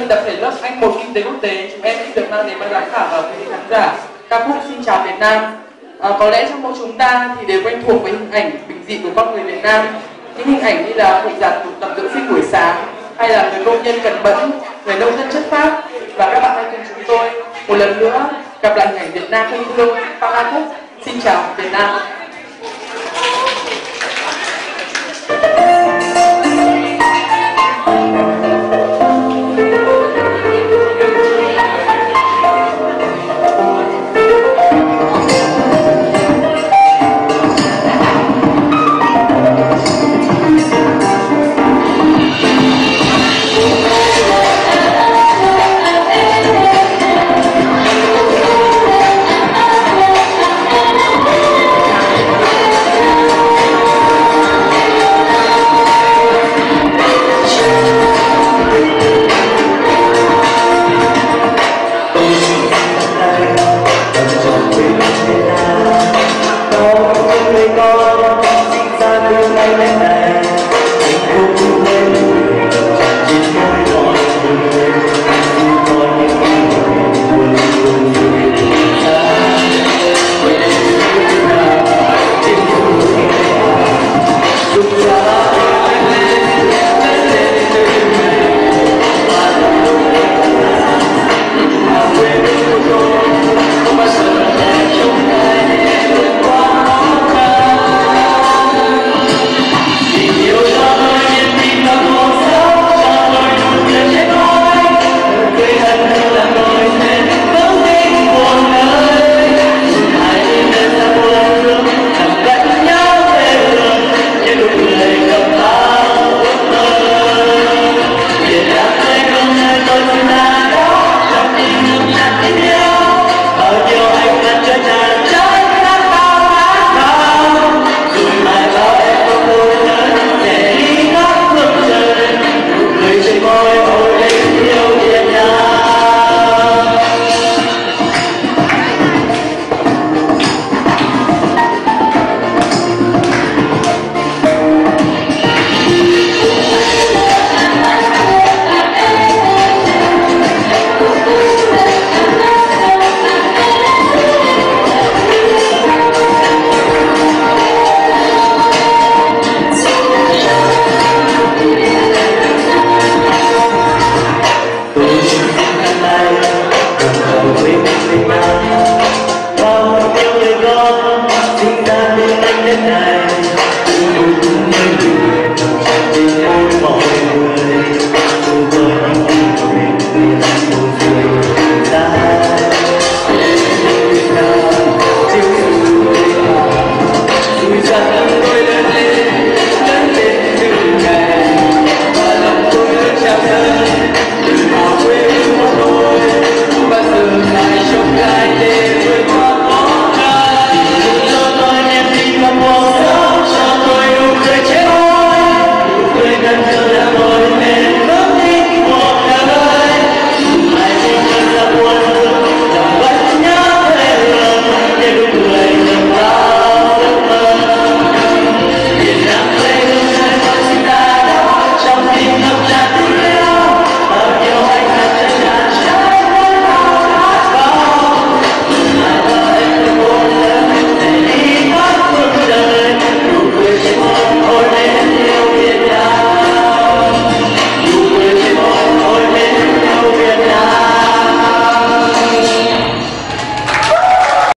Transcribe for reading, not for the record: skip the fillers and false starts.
thì tập thể lớp Anh 1 Kinh tế Quốc tế, chúng em xin được mang đến ban giám khảo và quý vị khán giả ca khúc Xin Chào Việt Nam. Có lẽ trong mỗi chúng ta thì đều quen thuộc với hình ảnh bình dị của con người Việt Nam. Những hình ảnh như là cụ già tụ tập dưỡng sinh buổi sáng, hay là người công nhân cần mẫn, người nông dân chất phác. Và các bạn hãy cùng chúng tôi một lần nữa gặp lại hình ảnh Việt Nam thân thương qua ca khúc Xin Chào Việt Nam.